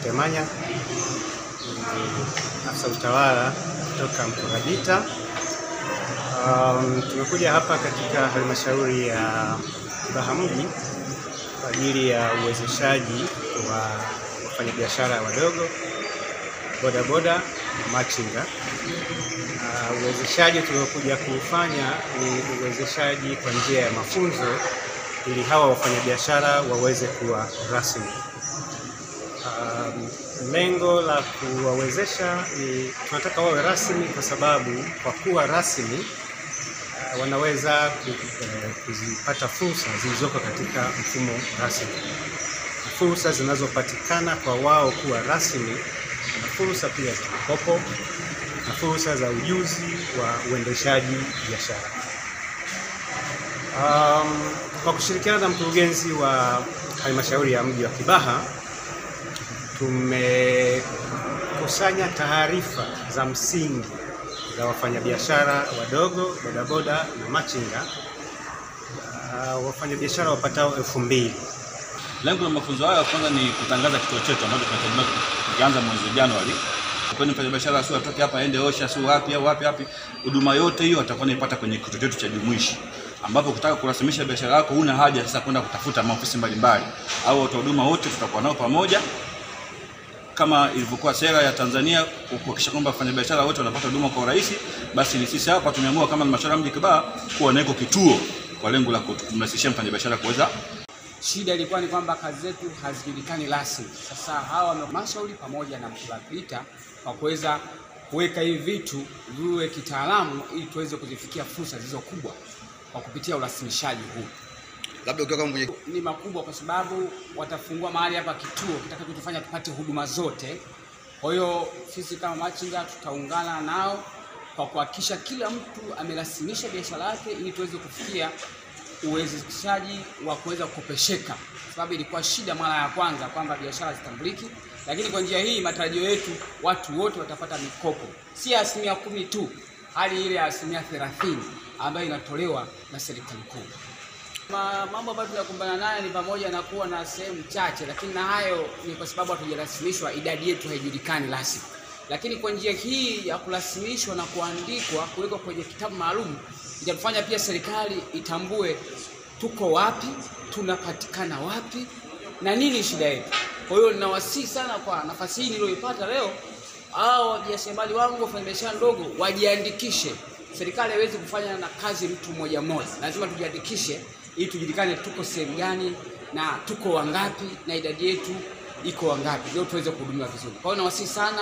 Temanya, afisa utawala kutoka Mkurabita. Tumekuja hapa katika halmashauri ya Kibaha mji kwa ajili ya uwezeshaji wa wafanyabiashara wadogo, bodaboda na machinga. Uwezeshaji tuliokuja kufanya ni uwezeshaji kwa njia ya mafunzo ili hawa wafanyabiashara waweze kuwa rasmi. Lengo la kuwawezesha ni tunataka wawe rasmi kwa sababu kwa kuwa rasmi wanaweza kuzipata fursa zilizoko katika mfumo rasmi. Fursa zinazopatikana kwa wao kuwa rasmi na fursa pia za mikopo na fursa za ujuzi wa uendeshaji biashara. Kwa kushirikiana na mkurugenzi wa halmashauri ya mji wa Kibaha, tumekusanya taarifa za msingi za wafanyabiashara wadogo, bodaboda na machinga, wafanyabiashara wapatao 2000. Lengo la mafunzo haya kwanza ni kutangaza kituo chetu ambacho tunategemea kuanza mwezi Januari. Kwa mfanyabiashara sio atoke hapa aende Osha sio wapi au wapi. Huduma yote hiyo atakuwa anapata kwenye kituo chetu cha jumuishi, ambapo ukitaka kurasimisha biashara yako huna haja sasa kwenda kutafuta maofisi mbalimbali, au watoa huduma wote tutakuwa nao pamoja kama ilivyokuwa sera ya Tanzania kuhakikisha kwamba wafanyabiashara wote wanapata huduma kwa urahisi. Basi ni sisi hapa tumeamua kama halmashauri mji Kibaha kuwa na kituo kwa lengo la kumrahisishia mfanyabiashara kuweza. Shida ilikuwa ni kwamba kazi zetu hazijulikani rasmi. Sasa hawa halmashauri pamoja na Mkurabita kwa kuweza kuweka hivi vitu viwe kitaalamu ili tuweze kuzifikia fursa zilizo kubwa kwa kupitia urasimishaji huu. Labda ukiwa kama mwenye ni makubwa kwa sababu watafungua mahali hapa kituo kitakachotufanya tupate huduma zote. Kwa hiyo sisi kama machinga tutaungana nao kwa kuhakikisha kila mtu amerasimisha biashara yake ili tuweze kufikia uwezeshaji wa kuweza kukopesheka, sababu ilikuwa shida mara ya kwanza kwamba biashara zitambuliki, lakini kwa njia hii matarajio yetu watu wote watapata mikopo, si 10% tu, hali ile ya 30% ambayo inatolewa na serikali kuu. Mambo ambayo tunakumbana nayo ni pamoja na kuwa na sehemu chache, lakini na hayo ni kwa sababu hatujarasimishwa, idadi yetu haijulikani rasmi. Lakini kwa njia hii ya kurasimishwa na kuandikwa kuwekwa kwenye kitabu maalum itatufanya pia serikali itambue tuko wapi, tunapatikana wapi na nini shida yetu. Kwa hiyo ninawasihi sana kwa nafasi hii niliyoipata leo, hao wajasiriamali wangu wafanyabiashara ndogo wajiandikishe. Serikali haiwezi kufanya na kazi mtu mmoja mmoja, lazima tujiandikishe ili tujulikane tuko sehemu gani na tuko wangapi na idadi yetu iko wangapi, ndio tuweze kuhudumiwa vizuri. Kwa hiyo nawasihi sana